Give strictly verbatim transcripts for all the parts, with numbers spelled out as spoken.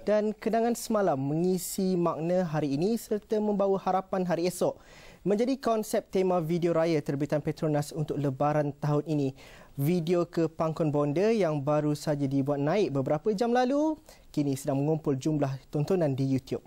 dan kenangan semalam mengisi makna hari ini serta membawa harapan hari esok. Menjadi konsep tema video raya terbitan Petronas untuk Lebaran tahun ini. Video ke Pangkon Bonda yang baru saja dibuat naik beberapa jam lalu, kini sedang mengumpul jumlah tontonan di YouTube.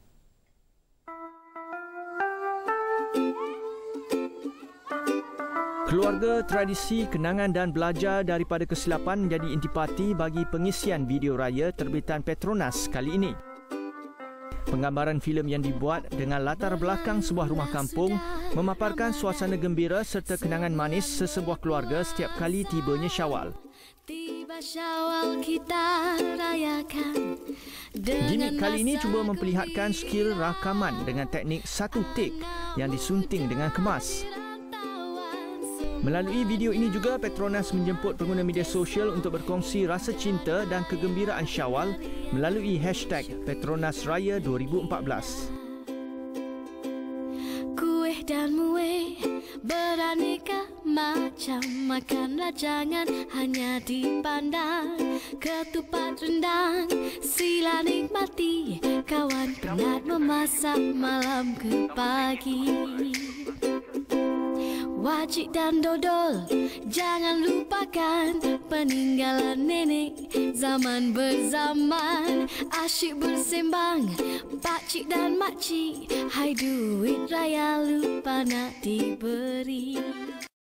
Keluarga, tradisi, kenangan dan belajar daripada kesilapan menjadi intipati bagi pengisian video raya terbitan Petronas kali ini. Penggambaran filem yang dibuat dengan latar belakang sebuah rumah kampung memaparkan suasana gembira serta kenangan manis sesebuah keluarga setiap kali tibanya Syawal. Gimik kali ini cuba memperlihatkan skill rakaman dengan teknik satu take yang disunting dengan kemas. Melalui video ini juga, Petronas menjemput pengguna media sosial untuk berkongsi rasa cinta dan kegembiraan Syawal melalui hashtag Petronas Raya dua ribu empat belas. Kuih dan muih, beranikah macam makanlah jangan hanya dipandang. Ketupat rendang, sila nikmati, kawan penat memasak malam ke pagi. Wajik dan dodol, jangan lupakan peninggalan nenek zaman berzaman. Asyik bersembang, pakcik dan makcik, hai duit raya lupa nak diberi.